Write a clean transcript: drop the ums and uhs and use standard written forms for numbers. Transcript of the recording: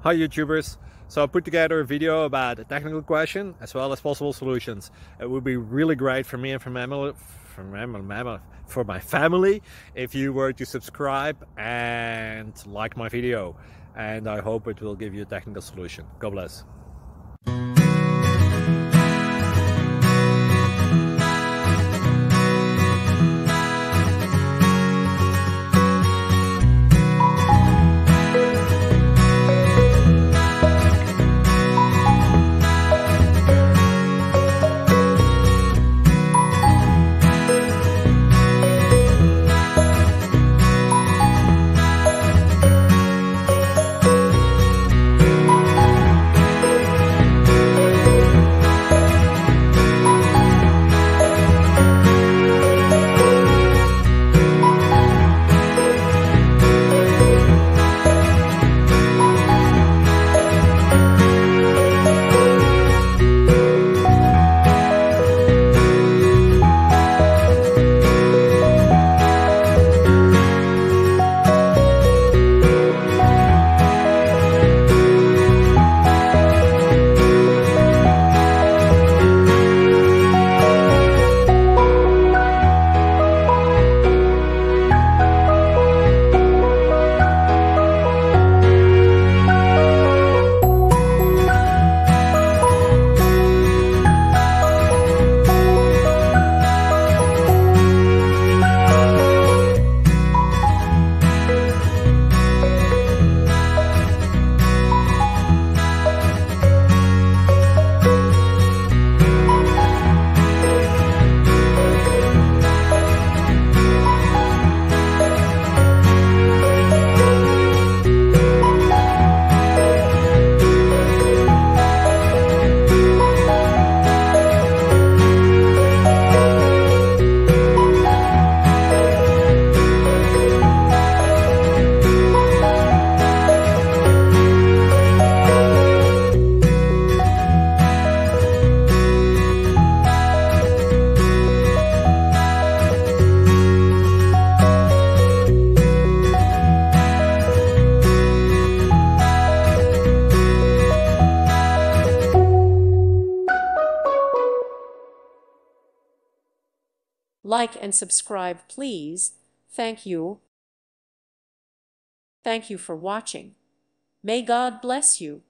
Hi YouTubers! So I put together a video about a technical question as well as possible solutions. It would be really great for me and for my family if you were to subscribe and like my video, and I hope it will give you a technical solution. God bless. Like and subscribe, please. Thank you. Thank you for watching. May God bless you.